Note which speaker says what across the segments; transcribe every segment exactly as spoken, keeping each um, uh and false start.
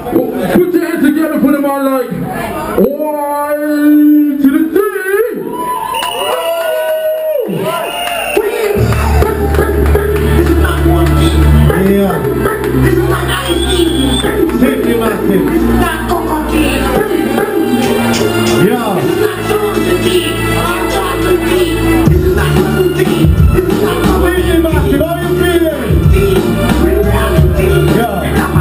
Speaker 1: Put your hands together for them all like one to the three.
Speaker 2: This is not one team.
Speaker 1: Yeah.
Speaker 2: This is not nine teams.
Speaker 1: Simply massive.
Speaker 2: This is not Coco team.
Speaker 1: Yeah.
Speaker 2: This is not Johnson team. Or Johnson team. This is not Blue team. This is not Coco team.
Speaker 1: Simply massive. How you feeling?
Speaker 2: Team. We're reality.
Speaker 1: Yeah.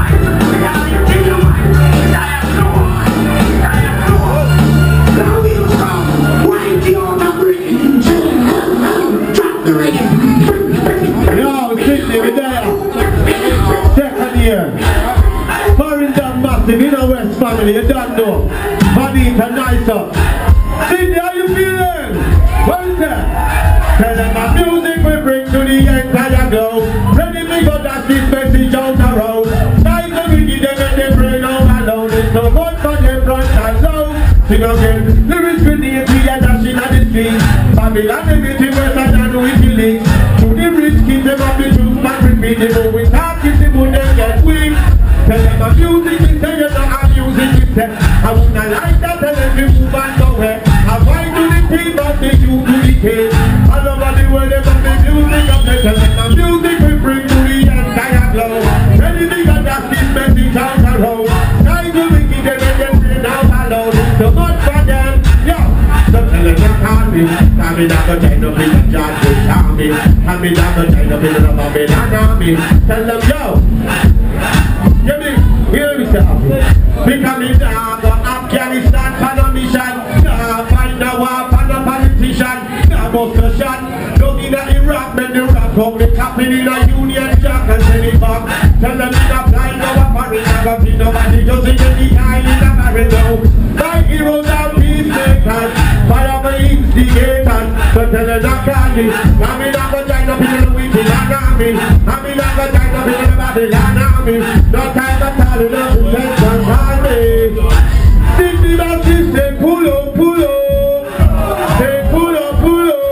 Speaker 1: Yo, Sydney, we're there. Second year. Farrington Massive, in our West family, you don't know. Vanita, nice up. Sydney, how you feeling? What is that? Tell them my music will bring to the entire globe. Ready to go, that's this message on the road. Time to begin them and they bring all alone. It's no good for them front and low. Sing again, lyrics with the entry and dashing at the street. Babylon, the beauty, Western and Wikileaks. To the rich kids, them have the truth, but repeat it. But we talk, it's the good, them get weak. Tell them my music is there, you know our music is there. I would not like that, tell them we move on nowhere. I find to the team, but they you to the case. All over the world, them have the music of the tell them my music will bring to the entire globe. Ready to go, that's this message out the road. Try to make it, them and them bring out alone. So much for them, yo. So tell them not call me. Tell me not to take no big job to tell me. Tell me not to take no big job to tell me. Tell them, yo. You mean, hear me say, because me nah go Afghanistan for no mission, nah find a war for no politician, nah bust a shot, don't in a Iraq, make the rock up, the captain in a Union Jack and send it back. Tell them in a flying over Paris, I got see nobody just in the island of Arizona. My heroes are peacemakers, fire for instigators, so tell them not call me, I'm in a vagina, people the wicked and army, I'm in a vagina, people the Babylon army. No time to tell you no attention on me. Sydney Massive say pull up, pull up. Say pull up, pull up.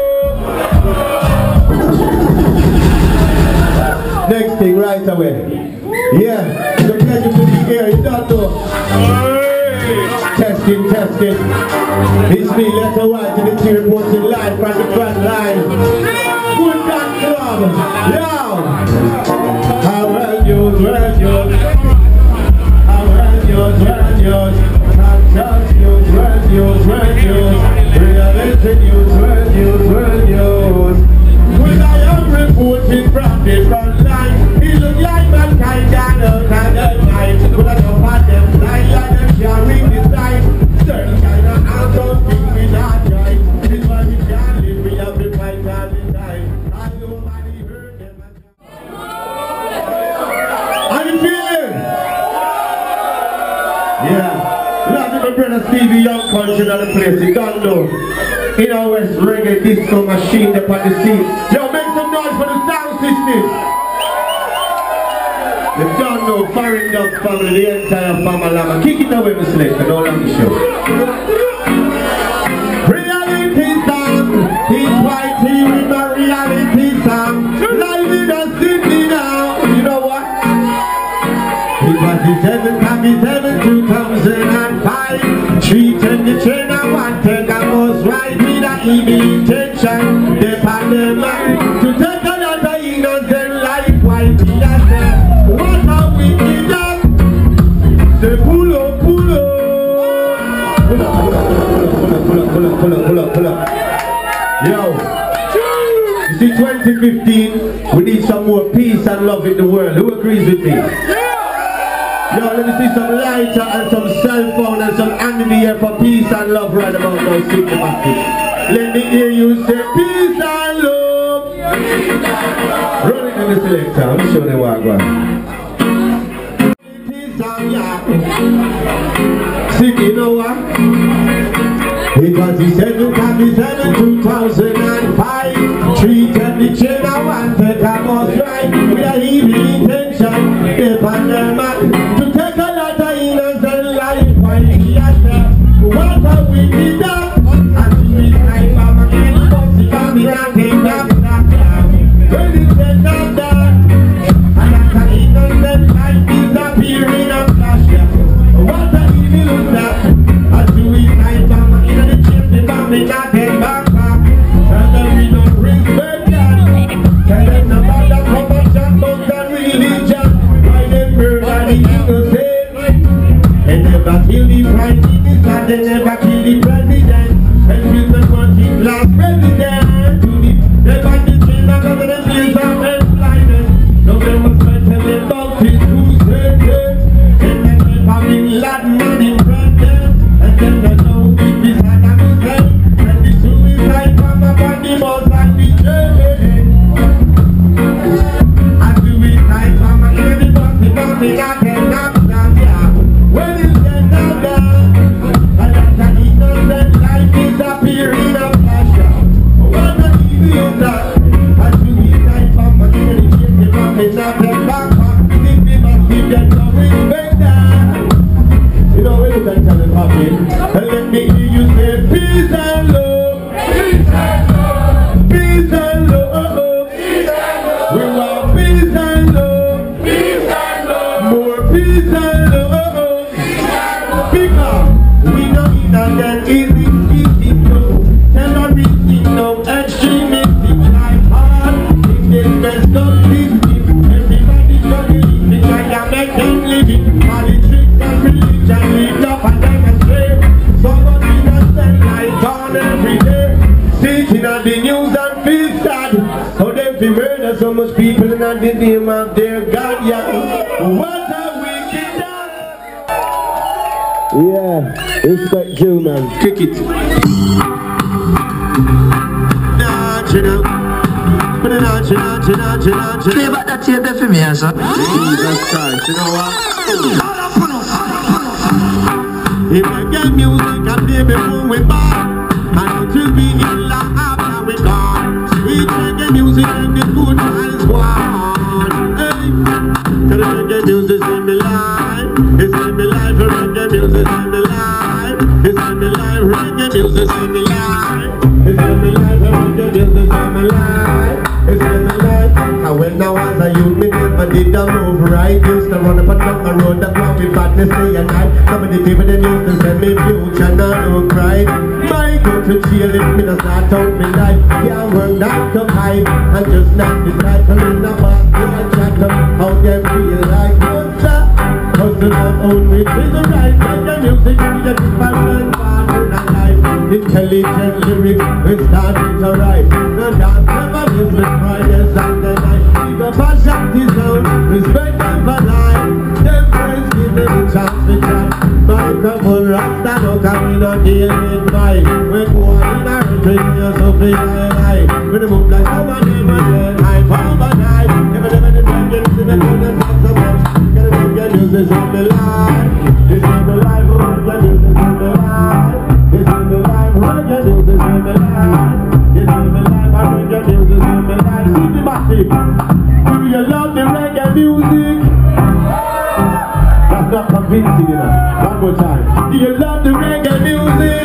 Speaker 1: Next thing right away. Yeah, the pleasure to be here, you don't know. Testing, testing. It's me, Letter White, and it's here reporting live from the front line. Good dance club. Yo! How well yours, well yours. How well yours, well yours. Not just yours, well yours, well yours. Reality news, well yours, well yours. When I am reporting from the front line, it look like mankind and all kind of night. But I don't want them fly like them sharing this life. Certain kind of out of things we not right. This why we can't live, we have to fight all the time. And nobody hurt them. How you feeling? Yeah. Love my brother Stevie Young country on the place, you don't know. In our West reggae disco machine up on the scene. Yo, make some noise for the sound system. You don't know, Farrington family, the entire family. Kick it away, Miss Lake, and all on the show. Reality song, it's white tea with a reality song. Live in the city now, you know what? It was the seventh, happy seven, two thousand five. Three ten the train I want, take a bus ride with a evil intention. They pan the man to take another innocent life while he has said, what a wicked up. Say pull up, pull up. Pull up, pull up, pull up, pull up, pull up, pull up, pull up. Yo. You see twenty fifteen, we need some more peace and love in the world. Who agrees with me? Yo, let me see some lighter and some cell phone and some hand in the air for peace and love right about now, Sydney Massive. Let me hear you say peace and love. Run it in the selector, let me show them what I got. Peace and love. Sydney, you know what? It was the seventh of December two thousand five. Three ten the chain I want to come on right with a evil intention. They pan the man to take a lot of innocent life while he has said, what a wicked up. And we like Mama King, but she can't be knocking knock knock knock. When it's said knock knock, and that's an innocent life disappearing a flash. never kill the prime minister, they never kill the president. And you the one keep last president. They find the chain out of the place of employment. No they must tell about his crusade. And then they have been Latin and in Britain. And then they know it is an amazing. And the suicide from upon the boss and the chain. And suicide from upon the boss, the boss is not enough. When it's dead now down, and that's an innocent life disappearing of passion. What a deal that, and suicide from a daily shit, the boss is not the back back. If we must be dead, so respect that. You know, when you can tell it happen, and let me hear you say peace and love. Peace and love. Peace and love. Peace and love. We want peace and love. Peace and love. More peace and love. Because we know it and then easy, easy no. Terroristic no, extremistic life hard. It is best of system. Everybody struggling because they make them living. Politics and religion lead up and then astray. Somebody that spend light on every day. Sitting on the news and feel sad. How they feel murder so much people in the name of their God. Yeah. What a wicked dog. Yeah, respect you, man. Kick it.
Speaker 3: Play back that tape there for me, sir.
Speaker 1: Jesus Christ, you know what? If I get music, I play before we bar. And it will be in love after we gone. Sweet reggae music and the good times one. Hey, the reggae music in my life. It's in my life, the reggae music in my life. It's in my life, reggae music in my life. It's in my life, the reggae music in my life. It's in my life. And when I was a youth, me never did a move right. Used to run up and down the road that brought me badness day and night. Some of the people they used to send me future, now don't cry. My go to jail if me does not out me life. Can't work not to hide and just not decide to live in a box and chat up how they feel like what's up. Hustle up own with is the right. Make the music in the passion, part in a life. Intelligent lyrics, we starting to write. The dance never miss with Friday, Saturday night. Keep the passion sound, respect them for life. Them friends give me the chance to chat. Microphone rasta, no come in on the end vibe. We go on in a retreat, you're so free high high. When the move like someone in my head, high power by night. Never never the time gets in the corner, not so much. Gotta make your news, this is the life. This is the life, what your news, this is the life. This is the life, what your news, this is the life. This is the life, what your news, this is the life. See the massive. Do you love the reggae music? That's not convincing enough. One more time. Do you love the reggae music?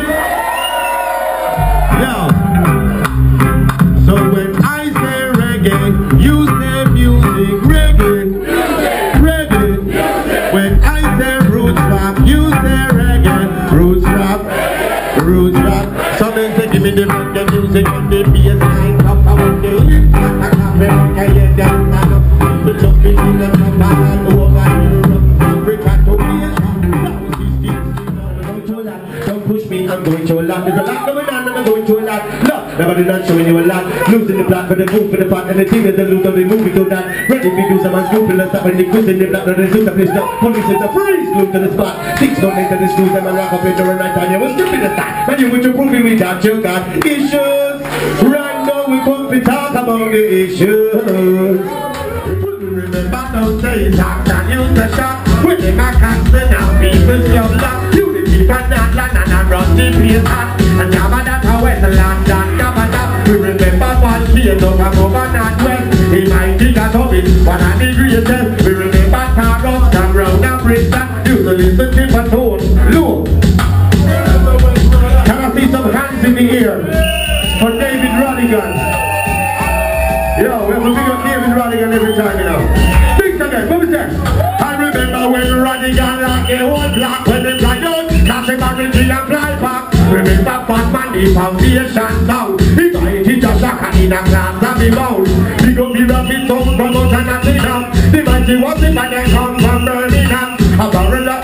Speaker 1: Yeah. So when I say reggae, you say music. Reggae. Reggae. When I say roots rap, you say reggae. Roots rap. Roots rap. Some men say give me the reggae music on the bass line. Up and when they lift and I can't remember you down and up. People jumping in the top and over Europe. Africa to Asia. Don't push me, I'm going to a lot. There's a lot going on and I'm going to a lot. Look, nobody not showing you a lot. Losing the plot for the move for the part and the thing that the loot of the movie to that. Ready to do some unscrupulous stuff and the goods in the black that they shoot the place now. Police is a freeze, glued to the spot. Six don't enter the schools and I rock up in the night and you was stripping the start. And you with your proving me that you got issues. Right now we come to talk about the issues. Remember those days after you the shot. With the Mac and now people still laugh. And not land and I run the place hot. And Jabba that I went to London, Jabba that. We remember one chain over over North West. He might think of it, one of the greatest. We remember Taros, Tom Brown and Bristol. Used to listen to a tone, low. Can I see some hands in the air for David Rodigan? Yo, we have a big up David Rodigan every time, you know. Six again, what was that? I remember when Rodigan like a whole block when they fly out. That's a marriage and fly back. Remember Batman, the foundation down. He got it, he just like in a glass of the bowl. He go be rapping some promotion at the top. The mighty was the man that come from Birmingham. A barrel of the city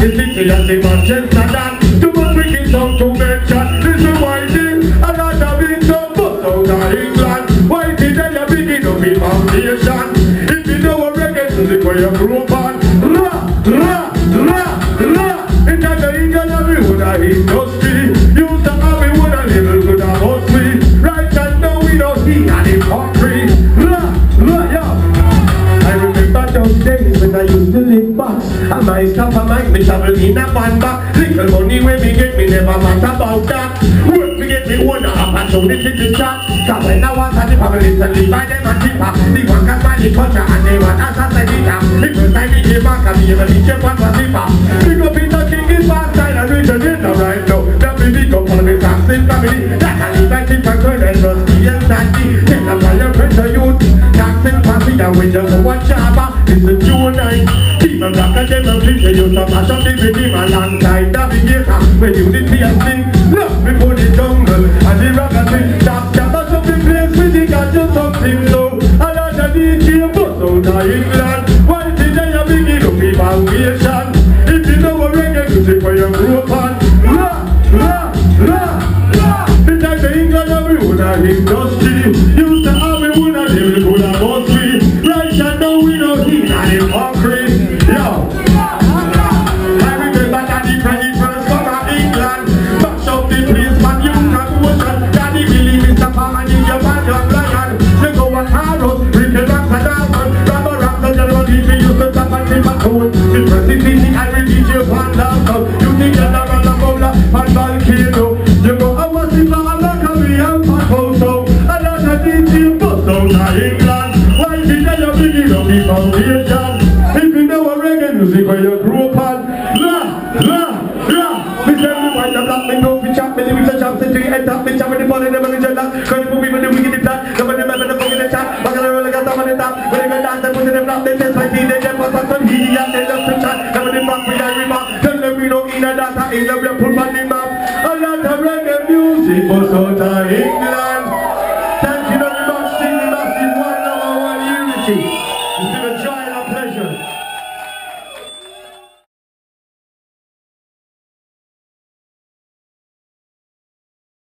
Speaker 1: me and the Manchester Dan. Too much wicked song to mention. This is why this, and not a big song, but out of England. Why did they a begin to be foundation? If you know a reggae music where you grew up on, ra, ra, ra, ra. It's not the England of the wood of industry. Used to have it with a little good of us. Right and now we don't see any concrete. Ra, ra, yeah. I remember those days when I used to live back. And my stuff and my me travel in a van back. Little money when me get me never matter about that. Work me get me one opportunity to chat. Cause when I was at the family to live by them and cheaper. The one can find the culture and they want us as a leader. The first time we came back and we ever reach a one was cheaper. Big up in the king is fast time and reach a dinner right now. That we big up for the Saxon family. That can live like different girl and Rusty and Sandy. Take up all your friends to youth. Saxon family and we just one sharper. It's the June night. People black and them and flip they used to mash up the rhythm alongside navigator. When you did the thing, look before the jungle and the rocket thing. Stop, stop, mash up the place with the gadget something so. And as a D J bust out of England. Why did they a begin to be foundation? If you know a reggae music where you grew up on. La, la, la, la. It's like the England of the wood of industry. Used to have it wood of the wood of mostly. Right and now we don't see any concrete. Yo. I remember that the credit first come out England. Bash up the place man you can motion. Daddy Billy, Mister Palm and your man your lion. They go on Harrow, Ricky Rocks and Almond. Rabba Rocks and General D J used to tap and tip and cold. The presidency I will D J Van Dalton. You think you're not on the bowler and volcano. You go I was in the Alakami and Pacoso. And that's a D J bust out of England. Why did they a begin to be foundation? If you know a reggae music where you grew up on. La, la, la. Me tell me why the black men don't be chat. Me live with the chap city and tap me chat with the ball and the money jet. Cause you put me with the wicked plan. Nobody remember the fuck in the chat. But I really got some on the top. When they go dance they put in the flap. They test like he they get what's up on he and they just to chat. Nobody back with the remark. Tell them we don't in the data. In the way put on the map. A lot of reggae music was out of England. Thank you very much. Sing the massive one number one unity.